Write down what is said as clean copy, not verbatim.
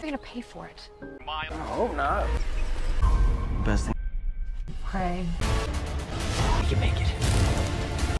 You're gonna pay for it. I hope not. Best thing. Pray. We can make it.